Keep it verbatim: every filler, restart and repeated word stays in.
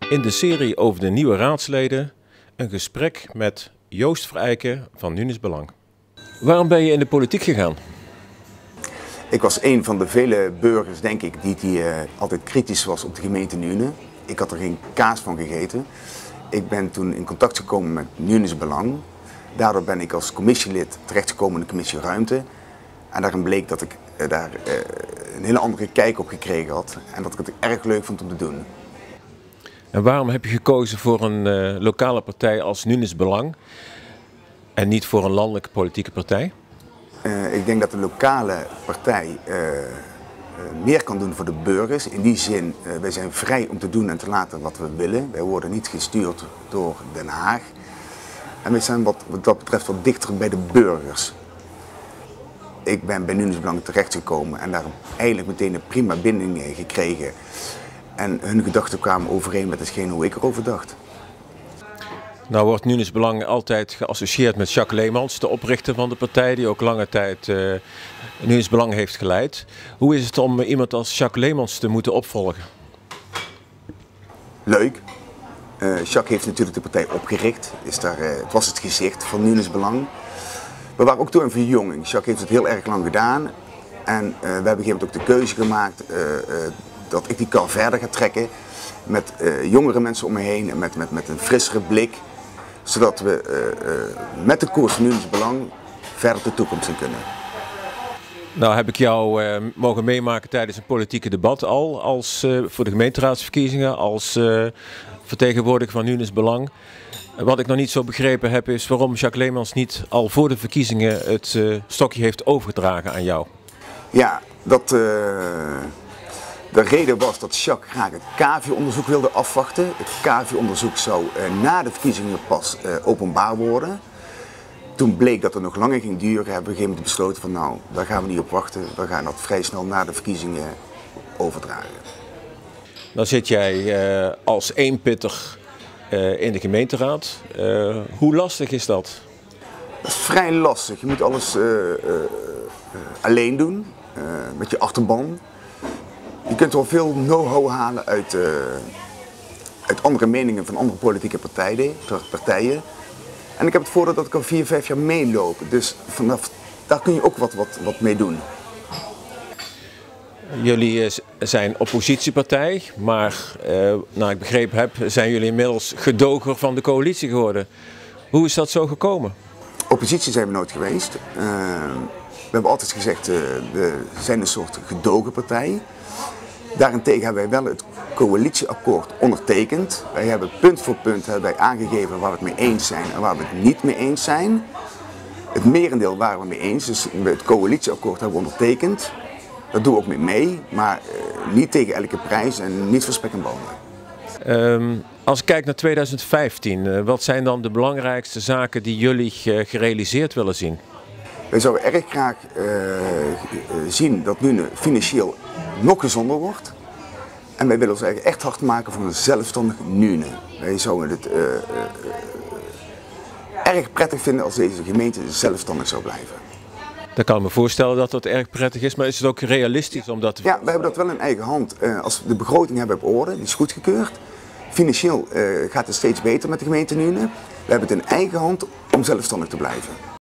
In de serie over de nieuwe raadsleden een gesprek met Joost Verijken van Nunes Belang. Waarom ben je in de politiek gegaan? Ik was een van de vele burgers, denk ik, die, die uh, altijd kritisch was op de gemeente Nuenen. Ik had er geen kaas van gegeten. Ik ben toen in contact gekomen met Nunes Belang. Daardoor ben ik als commissielid terechtgekomen in de commissie Ruimte. En daarin bleek dat ik uh, daar uh, een hele andere kijk op gekregen had. En dat ik het erg leuk vond om te doen. En waarom heb je gekozen voor een uh, lokale partij als Nunes Belang en niet voor een landelijke politieke partij? Uh, ik denk dat de lokale partij uh, uh, meer kan doen voor de burgers. In die zin, uh, wij zijn vrij om te doen en te laten wat we willen. Wij worden niet gestuurd door Den Haag. En wij zijn wat, wat dat betreft wat dichter bij de burgers. Ik ben bij Nunes Belang terechtgekomen en daar eigenlijk meteen een prima binding gekregen. En hun gedachten kwamen overeen met hetgeen hoe ik erover dacht. Nou wordt Nunes Belang altijd geassocieerd met Jacques Leemans, de oprichter van de partij, die ook lange tijd uh, Nunes Belang heeft geleid. Hoe is het om iemand als Jacques Leemans te moeten opvolgen? Leuk. Uh, Jacques heeft natuurlijk de partij opgericht. Is daar, uh, het was het gezicht van Nunes Belang. We waren ook door een verjonging. Jacques heeft het heel erg lang gedaan. En uh, we hebben op een gegeven moment ook de keuze gemaakt uh, uh, dat ik die kar verder ga trekken. Met uh, jongere mensen om me heen en met, met, met een frissere blik. Zodat we uh, uh, met de koers van Nunes Belang verder de toekomst in kunnen. Nou heb ik jou uh, mogen meemaken tijdens een politieke debat al, als, uh, voor de gemeenteraadsverkiezingen, als uh, vertegenwoordiger van Nunes Belang. Wat ik nog niet zo begrepen heb is waarom Jacques Leemans niet al voor de verkiezingen het uh, stokje heeft overgedragen aan jou. Ja, dat... Uh... De reden was dat Jacques graag het K A V I-onderzoek wilde afwachten. Het K A V I-onderzoek zou uh, na de verkiezingen pas uh, openbaar worden. Toen bleek dat het nog langer ging duren, hebben we op een gegeven moment besloten van nou, daar gaan we niet op wachten. We gaan dat vrij snel na de verkiezingen overdragen. Dan zit jij uh, als eenpitter uh, in de gemeenteraad. Uh, hoe lastig is dat? Dat is vrij lastig. Je moet alles uh, uh, uh, alleen doen, uh, met je achterban. Je kunt wel veel know-how halen uit, uh, uit andere meningen van andere politieke partijen, partijen. En ik heb het voordeel dat ik al vier, vijf jaar meeloop. Dus vanaf daar kun je ook wat, wat, wat mee doen. Jullie zijn oppositiepartij, maar uh, nou ik begrepen heb, zijn jullie inmiddels gedoger van de coalitie geworden. Hoe is dat zo gekomen? Oppositie zijn we nooit geweest. Uh, we hebben altijd gezegd, uh, we zijn een soort gedogen partij. Daarentegen hebben wij wel het coalitieakkoord ondertekend. Wij hebben punt voor punt hebben wij aangegeven waar we het mee eens zijn en waar we het niet mee eens zijn. Het merendeel waren we mee eens, dus het coalitieakkoord hebben we ondertekend. Daar doen we ook mee mee, maar uh, niet tegen elke prijs en niet voor spek en bonen. Um, als ik kijk naar tweeduizend vijftien, uh, wat zijn dan de belangrijkste zaken die jullie uh, gerealiseerd willen zien? Wij zouden erg graag uh, zien dat Nuenen financieel nog gezonder wordt. En wij willen ons eigenlijk echt hard maken voor een zelfstandig Nuenen. Wij zouden het uh, uh, erg prettig vinden als deze gemeente zelfstandig zou blijven. Dan kan ik me voorstellen dat dat erg prettig is, maar is het ook realistisch om dat te... Ja, we hebben dat wel in eigen hand. Uh, als we de begroting hebben op orde, die is goedgekeurd. Financieel uh, gaat het steeds beter met de gemeente Nuenen. We hebben het in eigen hand om zelfstandig te blijven.